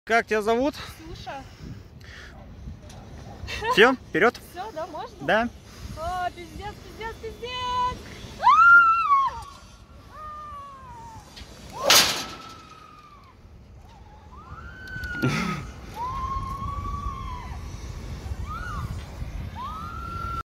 Как тебя зовут? Ксюша. Все, вперед. Все, да, можно? Да. О, пиздец, пиздец, пиздец.